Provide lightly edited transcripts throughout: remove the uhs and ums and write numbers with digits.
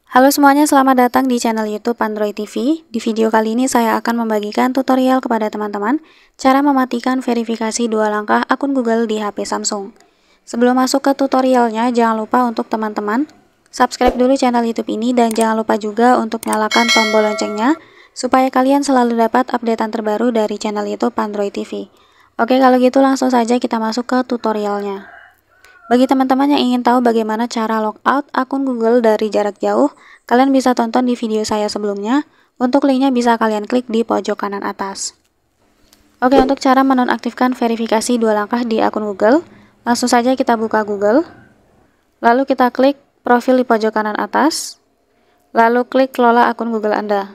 Halo semuanya, selamat datang di channel YouTube Android TV. Di video kali ini saya akan membagikan tutorial kepada teman-teman cara mematikan verifikasi 2 langkah akun Google di HP Samsung. Sebelum masuk ke tutorialnya, jangan lupa untuk teman-teman subscribe dulu channel YouTube ini dan jangan lupa juga untuk nyalakan tombol loncengnya supaya kalian selalu dapat updatean terbaru dari channel YouTube Android TV. Oke, kalau gitu langsung saja kita masuk ke tutorialnya. Bagi teman-teman yang ingin tahu bagaimana cara logout akun Google dari jarak jauh, kalian bisa tonton di video saya sebelumnya. Untuk linknya bisa kalian klik di pojok kanan atas. Oke, untuk cara menonaktifkan verifikasi 2 langkah di akun Google, langsung saja kita buka Google. Lalu kita klik profil di pojok kanan atas. Lalu klik kelola akun Google Anda.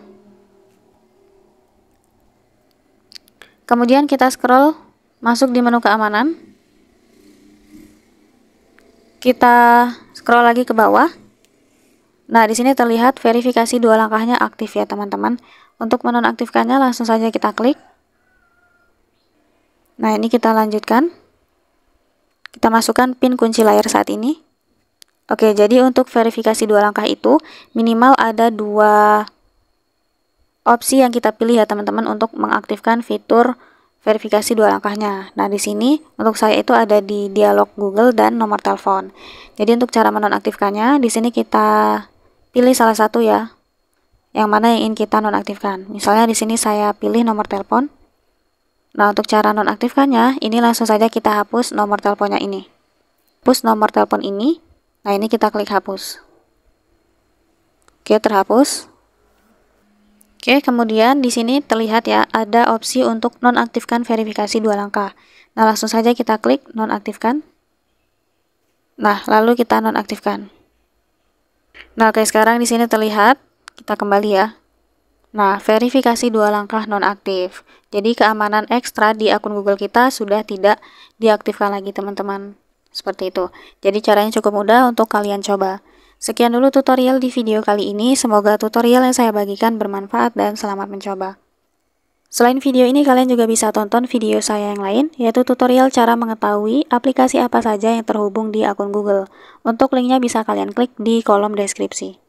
Kemudian kita scroll masuk di menu keamanan. Kita scroll lagi ke bawah. Nah, di sini terlihat verifikasi 2 langkahnya aktif ya, teman-teman. Untuk menonaktifkannya langsung saja kita klik. Nah, ini kita lanjutkan. Kita masukkan PIN kunci layar saat ini. Oke, jadi untuk verifikasi 2 langkah itu minimal ada 2 opsi yang kita pilih ya, teman-teman, untuk mengaktifkan fitur verifikasi 2 langkahnya. Nah, di sini untuk saya itu ada di dialog Google dan nomor telepon. Jadi untuk cara menonaktifkannya, di sini kita pilih salah satu ya, yang mana yang ingin kita nonaktifkan. Misalnya di sini saya pilih nomor telepon. Nah, untuk cara nonaktifkannya, ini langsung saja kita hapus nomor teleponnya ini. Hapus nomor telepon ini. Nah, ini kita klik hapus. Oke, terhapus. Oke, kemudian di sini terlihat ya, ada opsi untuk nonaktifkan verifikasi 2 langkah. Nah, langsung saja kita klik nonaktifkan. Nah, lalu kita nonaktifkan. Nah, oke, sekarang di sini terlihat, kita kembali ya. Nah, verifikasi 2 langkah nonaktif. Jadi keamanan ekstra di akun Google kita sudah tidak diaktifkan lagi, teman-teman. Seperti itu. Jadi caranya cukup mudah untuk kalian coba. Sekian dulu tutorial di video kali ini, semoga tutorial yang saya bagikan bermanfaat dan selamat mencoba. Selain video ini, kalian juga bisa tonton video saya yang lain, yaitu tutorial cara mengetahui aplikasi apa saja yang terhubung di akun Google. Untuk linknya bisa kalian klik di kolom deskripsi.